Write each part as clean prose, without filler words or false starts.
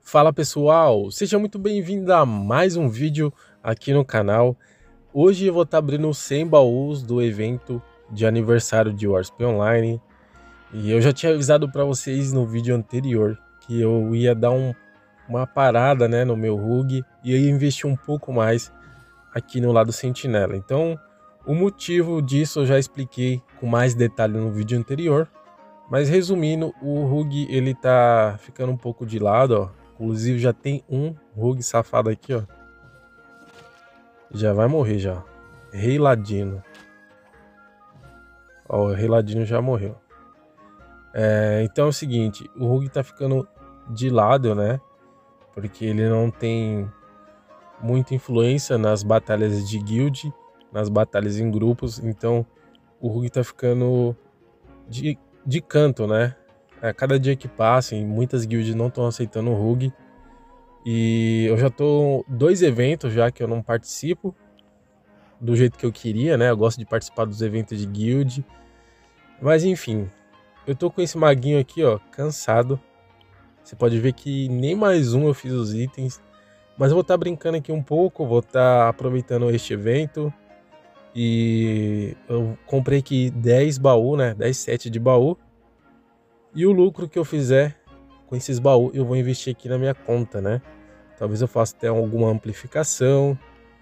Fala pessoal, seja muito bem-vindo a mais um vídeo aqui no canal. Hoje eu vou estar abrindo 100 baús do evento de aniversário de Warsp Online. E eu já tinha avisado para vocês no vídeo anterior que eu ia dar uma parada, né, no meu RUG e eu ia investir um pouco mais aqui no lado Sentinela. Então o motivo disso eu já expliquei com mais detalhe no vídeo anterior. Mas resumindo, o RUG ele tá ficando um pouco de lado, ó. Inclusive já tem um RUG safado aqui, ó. Já vai morrer já. Rei Ladino. Ó, o Rei Ladino já morreu. Então é o seguinte, o RUG tá ficando de lado, né? Porque ele não tem muita influência nas batalhas de guild, nas batalhas em grupos. Então o RUG tá ficando de canto, né? Cada dia que passa, muitas guilds não estão aceitando o RUG. E eu já tô 2 eventos já que eu não participo do jeito que eu queria, né? Eu gosto de participar dos eventos de guild. Mas enfim, eu tô com esse maguinho aqui, ó, cansado. Você pode ver que nem mais um eu fiz os itens. Mas eu vou estar brincando aqui um pouco, vou estar aproveitando este evento. E eu comprei aqui 10 baús, né? 10 sets de baú. E o lucro que eu fizer com esses baús eu vou investir aqui na minha conta, né? Talvez eu faça até alguma amplificação.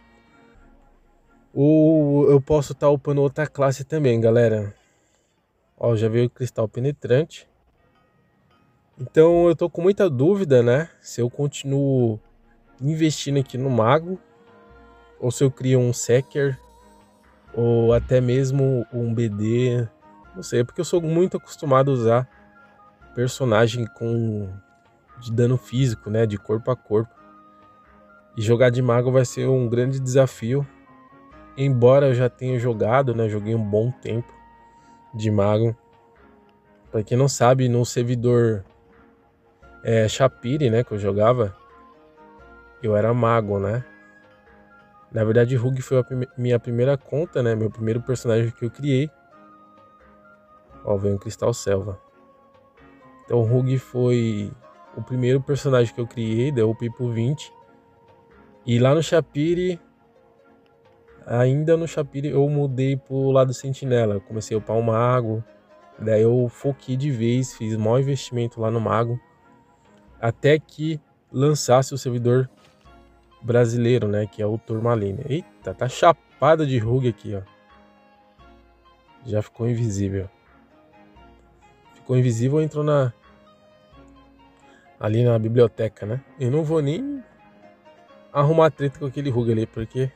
Ou eu posso estar upando outra classe também, galera. Ó, já veio o cristal penetrante. Então eu tô com muita dúvida, né? Se eu continuo investindo aqui no mago, ou se eu crio um Seeker, ou até mesmo um BD. Não sei, porque eu sou muito acostumado a usar personagem de dano físico, né? De corpo a corpo. E jogar de mago vai ser um grande desafio. Embora eu já tenha jogado, né? Joguei um bom tempo de mago. Pra quem não sabe, no servidor Shapiri, né? Que eu jogava, eu era mago, né? Na verdade, Rogue foi minha primeira conta, né? Meu primeiro personagem que eu criei. Ó, veio um Cristal Selva. Então, o Rogue foi o primeiro personagem que eu criei, deu o Pipo 20. E lá no Shapiri, ainda no Shapiri, eu mudei pro lado Sentinela. Eu comecei a upar o mago. Daí eu foquei de vez, fiz maior investimento lá no mago. Até que lançasse o servidor brasileiro, né? Que é o Turmalina. Eita, tá chapada de Rogue aqui, ó. Já ficou invisível. Ficou invisível, entrou ali na biblioteca, né? Eu não vou nem arrumar treta com aquele Rogue ali, porque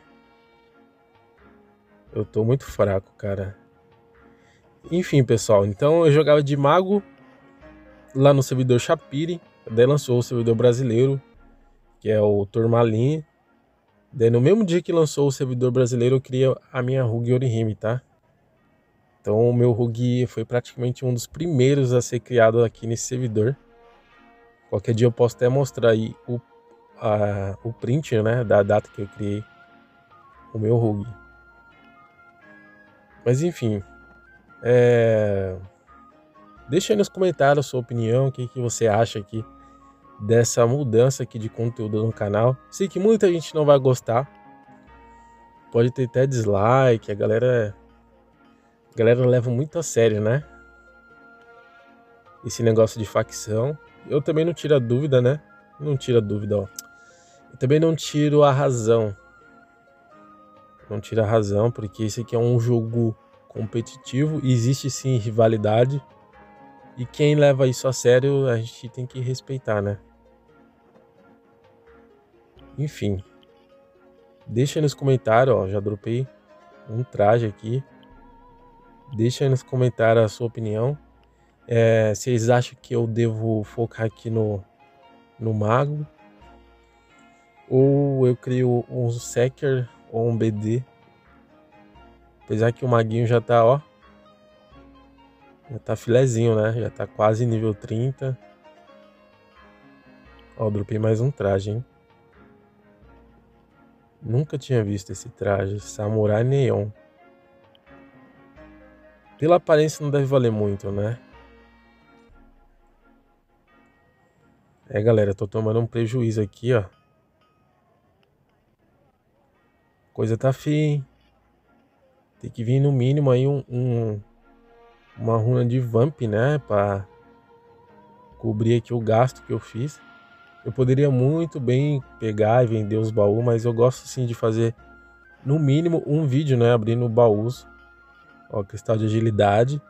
eu tô muito fraco, cara. Enfim, pessoal, então eu jogava de mago lá no servidor Shapiri. Daí lançou o servidor brasileiro, que é o Turmalin. Daí no mesmo dia que lançou o servidor brasileiro, eu criei a minha Rogue Orihime, tá? Então o meu Rogue foi praticamente um dos primeiros a ser criado aqui nesse servidor. Qualquer dia eu posso até mostrar aí o print, né, da data que eu criei o meu Rogue. Mas enfim, deixa aí nos comentários a sua opinião, o que você acha aqui dessa mudança aqui de conteúdo no canal. Sei que muita gente não vai gostar, pode ter até dislike, a galera leva muito a sério, né? Esse negócio de facção. Eu também não tiro a dúvida, né? Não tiro a dúvida, ó. Eu também não tiro a razão. Não tiro a razão, porque esse aqui é um jogo competitivo, existe sim rivalidade. E quem leva isso a sério, a gente tem que respeitar, né? Enfim. Deixa aí nos comentários, ó. Já dropei um traje aqui. Deixa aí nos comentários a sua opinião. Vocês acham que eu devo focar aqui no mago? Ou eu crio um Seeker ou um BD? Apesar que o maguinho já tá, ó. Já tá filezinho, né? Já tá quase nível 30. Ó, dropei mais um traje, hein? Nunca tinha visto esse traje. Samurai Neon. Pela aparência não deve valer muito, né? É, galera, tô tomando um prejuízo aqui, ó. Coisa tá feia, hein? Tem que vir no mínimo aí uma runa de Vamp, né? Pra cobrir aqui o gasto que eu fiz. Eu poderia muito bem pegar e vender os baús, mas eu gosto sim de fazer no mínimo um vídeo, né? Abrindo baús. Ó, cristal de agilidade.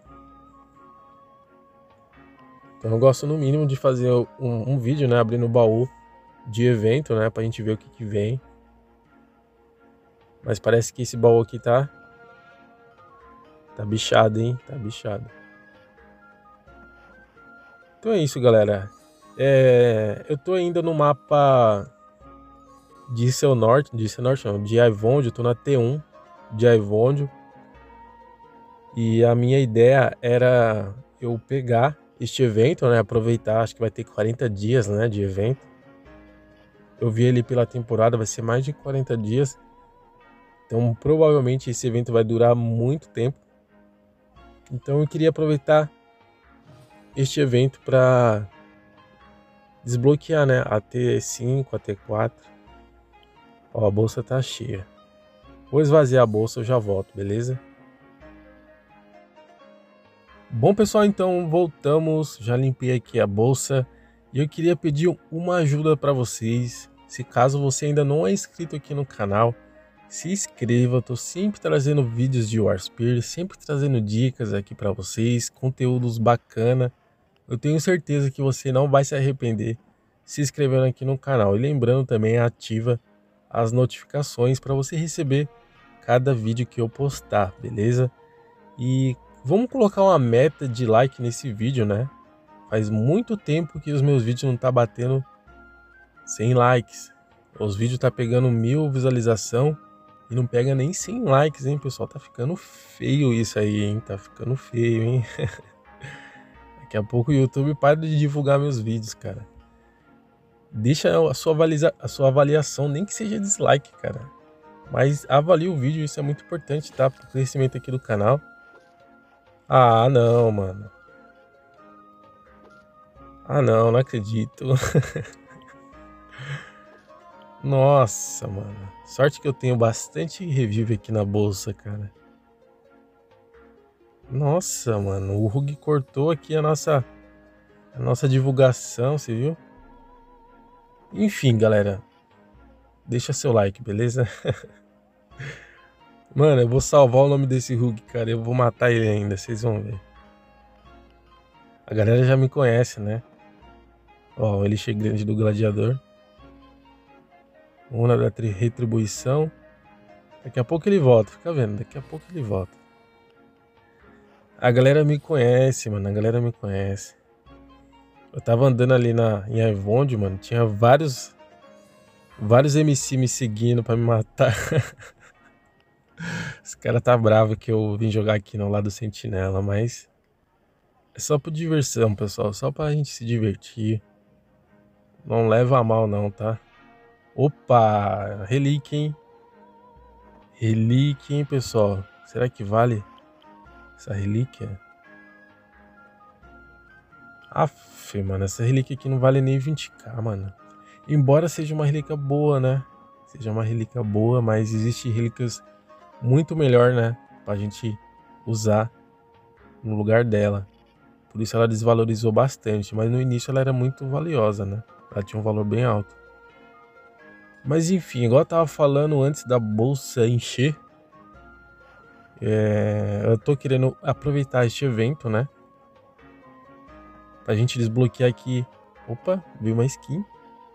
Então eu gosto no mínimo de fazer um vídeo, né? Abrindo baú de evento, né? Pra gente ver o que vem. Mas parece que esse baú aqui tá bichado, hein? Tá bichado. Então é isso, galera. Eu tô ainda no mapa de Seu Norte, não, de Aivondio. Eu tô na T1 de Aivondio. E a minha ideia era eu pegar este evento, né? Aproveitar, acho que vai ter 40 dias, né? De evento. Eu vi ele pela temporada, vai ser mais de 40 dias. Então provavelmente esse evento vai durar muito tempo. Então eu queria aproveitar este evento para desbloquear, né? A T5, a T4. Ó, a bolsa tá cheia. Vou esvaziar a bolsa, eu já volto, beleza? Bom, pessoal, então voltamos. Já limpei aqui a bolsa e eu queria pedir uma ajuda para vocês. Se caso você ainda não é inscrito aqui no canal, se inscreva. Eu tô sempre trazendo vídeos de Warspear, sempre trazendo dicas aqui para vocês, conteúdos bacana. Eu tenho certeza que você não vai se arrepender se inscrevendo aqui no canal. E lembrando também, ativa as notificações para você receber cada vídeo que eu postar, beleza? E vamos colocar uma meta de like nesse vídeo, né? Faz muito tempo que os meus vídeos não tá batendo 100 likes. Os vídeos tá pegando 1000 visualização e não pega nem 100 likes, hein, pessoal? Tá ficando feio isso aí, hein? Tá ficando feio, hein? Daqui a pouco o YouTube para de divulgar meus vídeos, cara. Deixa a sua avaliação, nem que seja dislike, cara. Mas avalie o vídeo, isso é muito importante, tá? Pro crescimento aqui do canal. Ah, não, mano. Ah, não acredito. Nossa, mano. Sorte que eu tenho bastante review aqui na bolsa, cara. Nossa, mano. O Rug cortou aqui a nossa divulgação, você viu? Enfim, galera. Deixa seu like, beleza? Mano, eu vou salvar o nome desse Rug, cara. Eu vou matar ele ainda, vocês vão ver. A galera já me conhece, né? Ó, o Elixir Grande do Gladiador. Una da Retribuição. Daqui a pouco ele volta, fica vendo. Daqui a pouco ele volta. A galera me conhece, mano. A galera me conhece. Eu tava andando ali em Aivonde, mano. Tinha vários MC me seguindo pra me matar. Esse cara tá bravo que eu vim jogar aqui no lado do Sentinela, mas é só por diversão, pessoal. Só pra gente se divertir. Não leva a mal, não, tá? Opa! Relíquia, hein? Relíquia, hein, pessoal? Será que vale essa relíquia? Aff, mano, essa relíquia aqui não vale nem 20k, mano. Embora seja uma relíquia boa, né? Seja uma relíquia boa, mas existe relíquias muito melhor, né? Pra gente usar no lugar dela. Por isso ela desvalorizou bastante. Mas no início ela era muito valiosa, né? Ela tinha um valor bem alto. Mas enfim, igual eu tava falando antes da bolsa encher. Eu tô querendo aproveitar este evento, né? Pra gente desbloquear aqui. Opa, veio uma skin.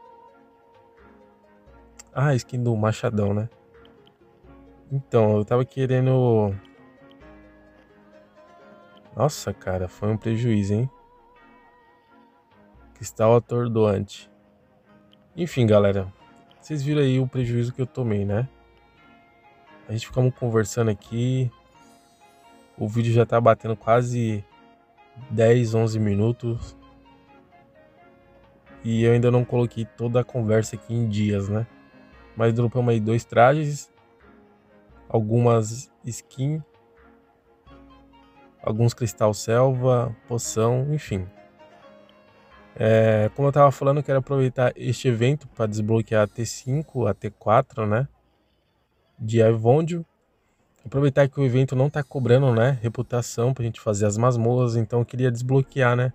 Ah, skin do Machadão, né? Então, eu tava querendo... Nossa, cara, foi um prejuízo, hein? Cristal atordoante. Enfim, galera. Vocês viram aí o prejuízo que eu tomei, né? A gente ficamos conversando aqui. O vídeo já tá batendo quase 10, 11 minutos. E eu ainda não coloquei toda a conversa aqui em dias, né? Mas dropamos aí 2 trajes. Algumas skins. Alguns cristal selva, poção, enfim. Como eu tava falando, eu quero aproveitar este evento para desbloquear a T5, a T4, né? De Aivondio. Aproveitar que o evento não tá cobrando, né? Reputação pra gente fazer as masmorras, então eu queria desbloquear, né?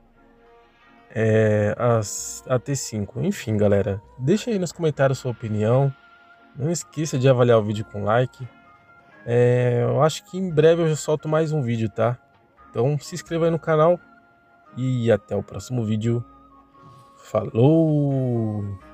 A T5. Enfim, galera, deixa aí nos comentários sua opinião. Não esqueça de avaliar o vídeo com like. Eu acho que em breve eu já solto mais um vídeo, tá? Então se inscreva aí no canal e até o próximo vídeo. Falou!